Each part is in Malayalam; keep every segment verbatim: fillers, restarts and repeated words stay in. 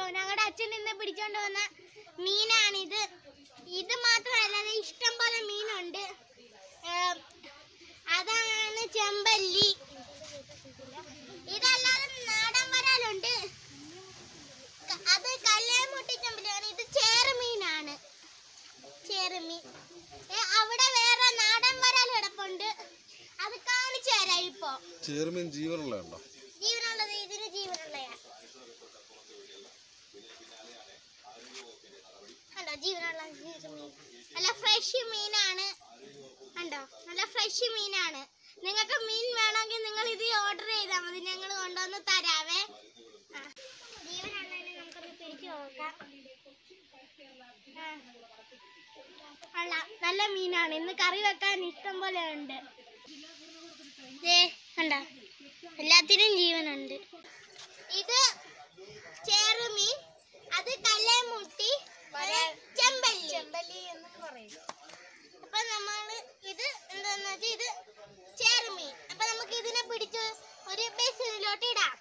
ഞങ്ങളുടെ അച്ഛൻ ഇന്ന് പിടിച്ചോണ്ട് വന്ന മീനാണിത്. ഇത് മാത്രമല്ല ഇഷ്ടം പോലെ മീനുണ്ട്. അതാണ് ചെമ്പല്ലി. ഇതല്ലാതെ നാടൻ വരാലുണ്ട്. അത് കല്ലേമുട്ടി ചെമ്പല്ലിയാണ്. ഇത് ചേറുമീനാണ്. ചേറുമീൻ. അവിടെ വേറെ നാടൻ വരാൽ കിടപ്പുണ്ട്. അത് കാണിച്ചു തരാം. ഇപ്പൊ ചേറുമീൻ ജീവനുള്ളതുണ്ടോ? ജീവനുള്ളത്. ഇതിന് ജീവനുള്ളയാ. കണ്ടോ ജീവനുള്ള ചേറുമീൻ. നല്ല ഫ്രഷ് മീനാണ്. കണ്ടോ നല്ല ഫ്രഷ് മീനാണ്. നിങ്ങൾക്ക് മീൻ വേണമെങ്കിൽ നിങ്ങൾ ഇത് ഓർഡർ ചെയ്താൽ മതി. ഞങ്ങൾ കൊണ്ടുവന്ന് തരാവേ. ജീവനുള്ളതിനെ നമുക്കൊന്ന് പിടിച്ചു നോക്കാം. നല്ല മീനാണ്. ഇന്ന് കറി വെക്കാൻ ഇഷ്ടം പോലെ ഉണ്ട്. കണ്ടോ എല്ലാത്തിനും ജീവനുണ്ട്. ഇത് ചേറുമീൻ. അത് കല്ലേമുട്ടി ചെമ്പല്ലി ചെമ്പല്ലി എന്നും പറയും. അപ്പൊ നമ്മള് ഇത് എന്താന്ന് വെച്ചാൽ ഇത് ചേറുമീൻ. അപ്പൊ നമുക്ക് ഇതിനെ പിടിച്ച് ഒരു ബേസിനിലോട്ട് ഇടാം.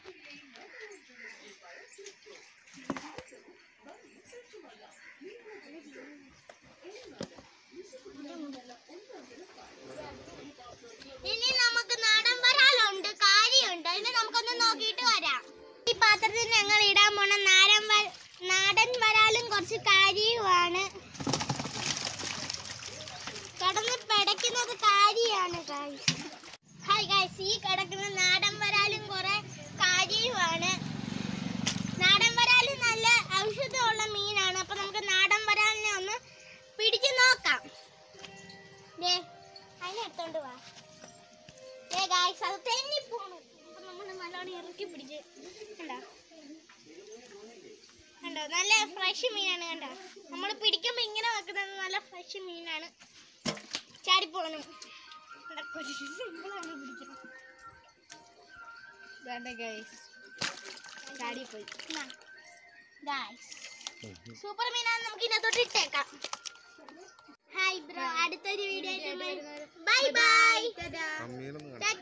ഇനി നമുക്ക് നാടൻ വരാലുണ്ട്, കാരിയുണ്ട്. അതിന് നമുക്കൊന്ന് നോക്കിയിട്ട് വരാം. ഈ പാത്രത്തിൽ ഞങ്ങൾ ഇടാൻ പോണ നാടൻ നാടൻ വരാലും കുറച്ച് കാരിയുമാണ്. കിടന്ന് പിടയ്ക്കുന്നത് കാരിയാണ്. ഹായ് ഗൈസ്, ഈ കിടക്കുന്ന നാടൻ വരാലും കുറെ കാരിയുമാണ്. നാടൻ വരാല് നല്ല ഔഷധമുള്ള മീനാണ്. അപ്പൊ നമുക്ക് നാടൻ വരാലിനെ ഒന്ന് പിടിച്ചു നോക്കാം. അതിനെടുത്തോണ്ട് വാ. ഗൈസ് അത് തെന്നിപ്പോണു. അപ്പൊ നമ്മൾ നല്ലോണം ഇറക്കി പിടിച്ച് കണ്ടോ കണ്ടോ നല്ല ഫ്രഷ് മീനാണ്. കണ്ടോ നമ്മൾ പിടിക്കുമ്പോ ഇങ്ങനെ വെക്കുന്നത് നല്ല ഫ്രഷ് മീനാണ്. ചാടിപ്പോണു. ചാടിപ്പോയി. സൂപ്പർ മീനാണ്. നമുക്ക് ഇതിനകത്തോട്ട് ഇട്ടേക്കാം. ഹായ് ബ്രോ, അടുത്തൊരു വീഡിയോ. Bye by.